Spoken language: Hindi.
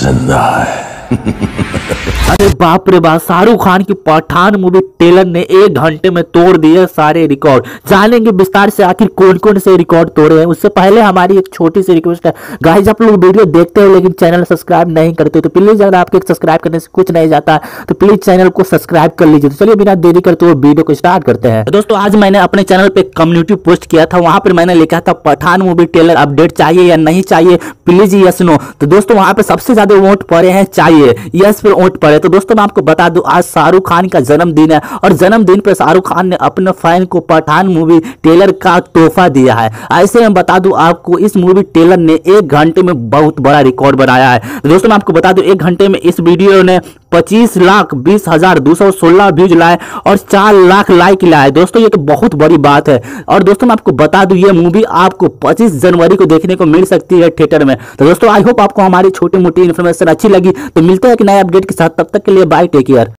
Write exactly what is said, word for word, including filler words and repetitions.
जिंदा है। अरे बाप रे बाप, शाहरुख खान की पठान मूवी टेलर ने एक घंटे में तोड़ दिए सारे रिकॉर्ड। जानेंगे विस्तार से आखिर कौन कौन से रिकॉर्ड तोड़े हैं। उससे पहले हमारी एक छोटी सी रिक्वेस्ट है, गाइस आप लोग वीडियो देखते हो लेकिन चैनल सब्सक्राइब नहीं करते तो प्लीज, अगर आपके सब्सक्राइब करने से कुछ नहीं जाता तो प्लीज चैनल को सब्सक्राइब कर लीजिए। तो चलिए बिना देरी करते हुए वीडियो को स्टार्ट करते हैं। तो दोस्तों आज मैंने अपने चैनल पे कम्युनिटी पोस्ट किया था, वहां पर मैंने लिखा था पठान मूवी टेलर अपडेट चाहिए या नहीं चाहिए, प्लीज यस नो। तो दोस्तों वहां पे सबसे ज्यादा वोट पड़े हैं चाहिए, यस पे वोट पड़े। तो दोस्तों मैं आपको बता दूं आज शाहरुख खान का जन्मदिन है और जन्मदिन पर शाहरुख खान ने अपने फैन को पठान मूवी टेलर का तोहफा दिया है। ऐसे में बता दूं आपको इस मूवी टेलर ने एक घंटे में बहुत बड़ा रिकॉर्ड बनाया है। तो दोस्तों मैं आपको बता दूं एक घंटे में इस वीडियो ने पच्चीस लाख बीस हजार दो सौ सोलह व्यूज लाए और चार लाख लाइक लाए। दोस्तों ये तो बहुत बड़ी बात है। और दोस्तों मैं आपको बता दूं ये मूवी आपको पच्चीस जनवरी को देखने को मिल सकती है थिएटर में। तो दोस्तों आई होप आपको हमारी छोटी मोटी इन्फॉर्मेशन अच्छी लगी। तो मिलते हैं एक नए अपडेट के साथ, तब तक के लिए बाय, टेक केयर।